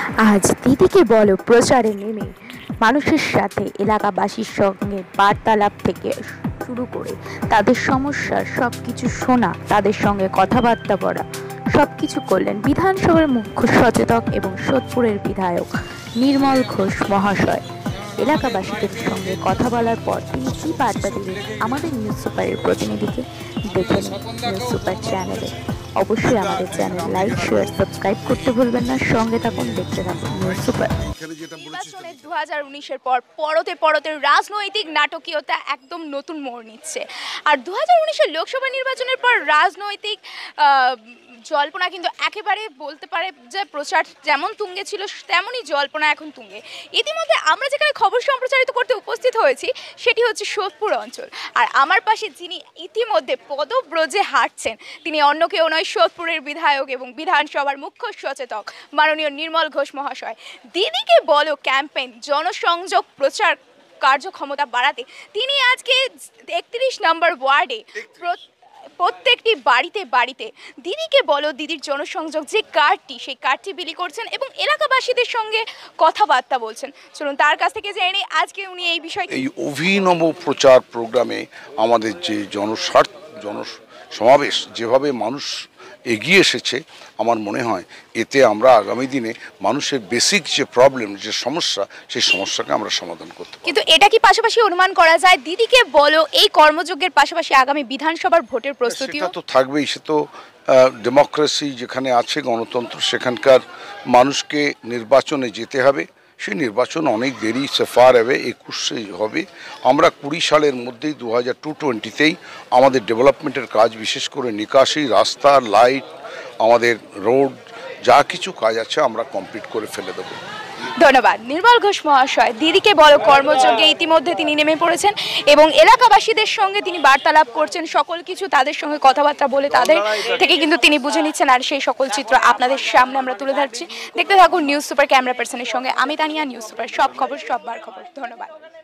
আজ দিদিকে বলো প্রচারে নেমে মানুষের সাথে এলাকাবাসীর সঙ্গে বার্তালাপ থেকে শুরু করে তাদের সমস্যার সব কিছু শোনা, তাদের সঙ্গে কথাবার্তা বলা, সব কিছু করলেন বিধানসভার মুখ্য সচেতক এবং সোদপুরের বিধায়ক নির্মল ঘোষ মহাশয়। এলাকাবাসীদের সঙ্গে কথা বলার পর তিনি কী বার্তা দিলেন আমাদের নিউজ সুপারের প্রতিনিধিকে দেখে নিন নিউজ সুপার চ্যানেলে। অবশ্যই আমাদের চ্যানেল লাইক, শেয়ার, সাবস্ক্রাইব করতে ভুলবেন না। সঙ্গে থাকুন, দেখতে থাকুন নিউজ সুপার। নির্বাচনে 2019-এর পর পরতে পরতে রাজনৈতিক নাটকীয়তা একদম নতুন মোড় নিচ্ছে। আর 2019-এর লোকসভা নির্বাচনের পর রাজনৈতিক জল্পনা কিন্তু একেবারে বলতে পারে যে প্রচার যেমন তুঙ্গে ছিল তেমনই জল্পনা এখন তুঙ্গে। ইতিমধ্যে আমরা যেখানে খবর সম্প্রচারিত করতে উপস্থিত হয়েছি সেটি হচ্ছে সোদপুর অঞ্চল। আর আমার পাশে যিনি ইতিমধ্যে পদব্রজে হাঁটছেন তিনি অন্য কেউ নয়, সোদপুরের বিধায়ক এবং বিধানসভার মুখ্য সচেতক মাননীয় নির্মল ঘোষ মহাশয়। দিদিকে বলো ক্যাম্পেইন, জনসংযোগ, প্রচার কার্যক্ষমতা বাড়াতে তিনি আজকে 31 নম্বর ওয়ার্ডে প্রত্যেকটি বাড়িতে বাড়িতে দিদিকে বলো দিদির জনসংযোগ যে কার্ডটি, সেই কার্ডটি বিলি করছেন এবং এলাকাবাসীদের সঙ্গে কথাবার্তা বলছেন। চলুন তার কাছ থেকে জেনে নিই আজকে উনি এই বিষয়ে। এই অভিনব প্রচার প্রোগ্রামে আমাদের যে জনসমাবেশ যেভাবে মানুষ এগিয়ে এসেছে, আমার মনে হয় এতে আমরা আগামী দিনে মানুষের বেসিক যে প্রবলেম, যে সমস্যা, সেই সমস্যাকে আমরা সমাধান করতে পারব। কিন্তু এটা কি পাশাপাশি অনুমান করা যায় দিদিকে বলো এই কর্মযজ্ঞের পাশাপাশি আগামী বিধানসভার ভোটের প্রস্তুতিও তো থাকবেই? সে তো ডেমোক্রেসি যেখানে আছে, গণতন্ত্র, সেখানকার মানুষকে নির্বাচনে যেতে হবে। সেই নির্বাচন অনেক দেরি, সেফার হবে, 21-এ হবে। আমরা 20 সালের মধ্যেই 2022-20-তেই আমাদের ডেভেলপমেন্টের কাজ, বিশেষ করে নিকাশি, রাস্তা, লাইট, আমাদের রোড, যা কিছু কাজ আছে আমরা কমপ্লিট করে ফেলে দেবো। ধন্যবাদ নির্মল ঘোষ মহাশয়। দিদিকে বলো কর্মযজ্ঞে ইতিমধ্যে তিনি নেমে পড়েছেন এবং এলাকাবাসীদের সঙ্গে তিনি বার্তালাপ করছেন, সকল কিছু তাদের সঙ্গে কথাবার্তা বলে তাদের থেকে কিন্তু তিনি বুঝে নিচ্ছেন। আর সেই সকল চিত্র আপনাদের সামনে আমরা তুলে ধরছি। দেখতে থাকুন নিউজ সুপার। ক্যামেরা পার্সনের সঙ্গে আমি তানিয়া, নিউজ সুপার, সব খবর সববার খবর। ধন্যবাদ।